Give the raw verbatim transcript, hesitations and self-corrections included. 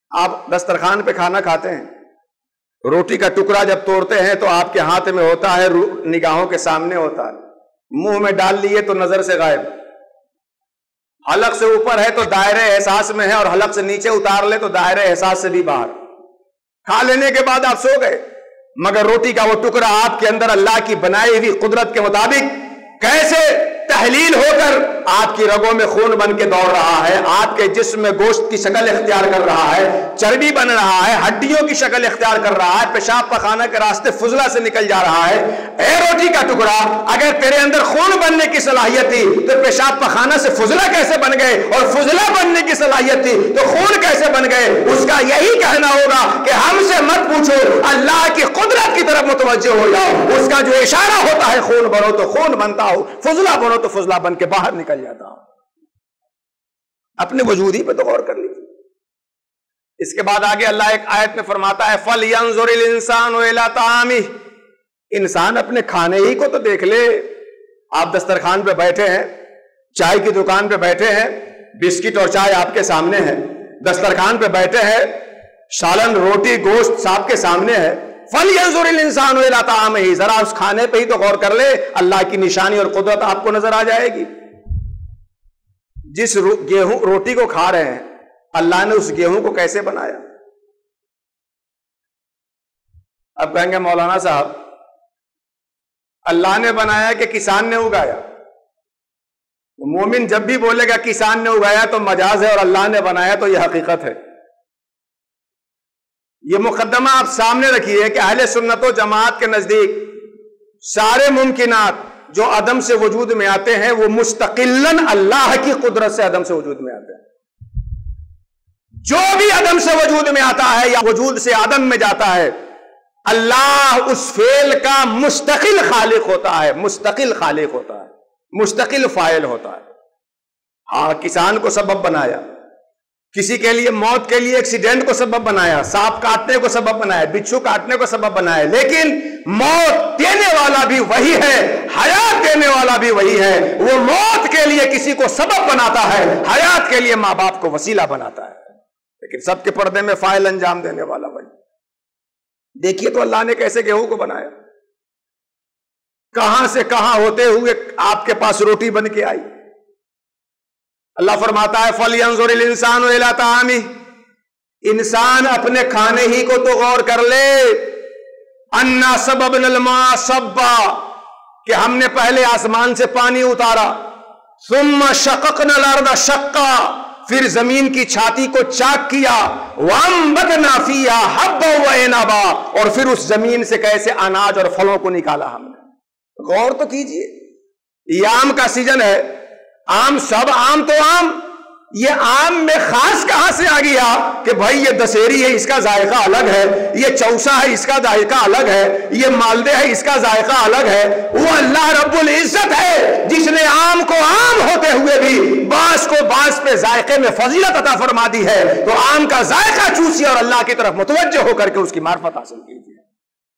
آپ دسترخوان پہ کھانا کھاتے ہیں، روٹی کا ٹکڑا جب توڑتے ہیں تو آپ کے ہاتھ میں ہوتا ہے، نگاہوں کے سامنے ہوتا ہے، منہ میں ڈال لیے تو نظر سے غائب، حلق سے اوپر ہے تو دائرے احساس میں ہے، اور حلق سے نیچے اتار لے تو دائرے احساس سے بھی باہر۔ کھا لینے کے بعد آپ سو گئے، مگر روٹی کا وہ ٹکڑا آپ کے اندر اللہ کی بنائی ہوئی قدرت کے مطابق کیسے تحلیل ہو کر آپ کی رگوں میں خون بن کے دوڑ رہا ہے، آپ کے جسم میں گوشت کی شکل اختیار کر رہا ہے، چربی بن رہا ہے، ہڈیوں کی شکل اختیار کر رہا ہے، پیشاب پخانہ کے راستے فضلہ سے نکل جا رہا ہے۔ اے روٹی کا ٹکڑا، اگر تیرے اندر خون بننے کی صلاحیت تھی تو پیشاب پخانہ سے فضلہ کیسے بن گئے، اور فضلہ بننے کی صلاحیت تھی تو خون کیسے بن گئے؟ اس کا یہی کہنا ہوگا کہ ہم سے مت پوچھو، اللہ کی قدرت کی طرف متوجہ ہو جاؤ، اس کا جو اشارہ ہوتا ہے خون بنو تو خون بنتا ہو، فضلہ بنو تو فضلہ بن کے باہر نکل جاتا ہوں۔ اپنے وجود ہی پہ تو غور کر لیجیے۔ اس کے بعد آگے اللہ ایک آیت میں فرماتا ہے فَلْيَنظُرِ الْإِنسَانُ إِلَىٰ طَعَامِهِ، انسان اپنے کھانے ہی کو تو دیکھ لے۔ آپ دسترخوان پہ بیٹھے ہیں، چائے کی دکان پہ بیٹھے ہیں، بسکٹ اور چائے آپ کے سامنے ہے، دسترخوان پہ بیٹھے ہیں، سالن روٹی گوشت سب کے سامنے ہے۔ فَلْيَنظُرِ الْإِنسَانُ إِلَىٰ طَعَامِهِ، ذرا اس کھانے پہ ہی تو غور کر لے، اللہ کی نشانی اور قدرت آپ کو نظر آ جائے گی۔ جس گیہوں روٹی کو کھا رہے ہیں، اللہ نے اس گیہوں کو کیسے بنایا؟ اب کہیں گے مولانا صاحب اللہ نے بنایا کہ کسان نے اگایا؟ مومن جب بھی بولے گا کسان نے اگایا تو مجاز ہے، اور اللہ نے بنایا تو یہ حقیقت ہے۔ یہ مقدمہ آپ سامنے رکھیے کہ اہل سنت و جماعت کے نزدیک سارے ممکنات جو عدم سے وجود میں آتے ہیں وہ مستقلاً اللہ کی قدرت سے عدم سے وجود میں آتے ہیں۔ جو بھی عدم سے وجود میں آتا ہے یا وجود سے عدم میں جاتا ہے، اللہ اس فعل کا مستقل خالق ہوتا ہے، مستقل خالق ہوتا ہے، مستقل فاعل ہوتا ہے۔ ہاں، کسان کو سبب بنایا، کسی کے لیے موت کے لیے ایکسیڈنٹ کو سبب بنایا، سانپ کاٹنے کو سبب بنایا، بچھو کاٹنے کو سبب بنایا، لیکن موت دینے والا بھی وہی ہے، حیات دینے والا بھی وہی ہے۔ وہ موت کے لیے کسی کو سبب بناتا ہے، حیات کے لیے ماں باپ کو وسیلہ بناتا ہے، لیکن سب کے پردے میں فاعل انجام دینے والا وہی۔ دیکھیے تو اللہ نے کیسے گیہوں کو بنایا، کہاں سے کہاں ہوتے ہوئے آپ کے پاس روٹی بن کے آئی۔ اللہ فرماتا ہے فَلْيَنظُرِ الْإِنسَانُ إِلَىٰ طَعَامِهِ، انسان اپنے کھانے ہی کو تو غور کر لے۔ أَنَّا صَبَبْنَا الْمَاءَ صَبًّا، کہ ہم نے پہلے آسمان سے پانی اتارا، ثُمَّ شَقَقْنَا الْأَرْضَ شَقًّا، پھر زمین کی چھاتی کو چاک کیا، وَأَنبَتْنَا فِيهَا حَبًّا وَعِنَبًا، اور پھر اس زمین سے کیسے اناج اور پھلوں کو نکالا ہم نے۔ غور تو کیجئے، یہ آم کا سیزن ہے، آم سب آم تو آم، یہ آم میں خاص کہاں سے آ گیا کہ بھائی یہ دسہری ہے اس کا ذائقہ الگ ہے، یہ چوسا ہے اس کا ذائقہ الگ ہے، یہ مالدہ ہے اس کا ذائقہ الگ ہے؟ وہ اللہ رب العزت ہے جس نے آم کو آم ہوتے ہوئے بھی باس کو باس پہ ذائقے میں فضیلت عطا فرما دی ہے۔ تو آم کا ذائقہ چوسیے اور اللہ کی طرف متوجہ ہو کر کے اس کی معرفت حاصل کیجیے۔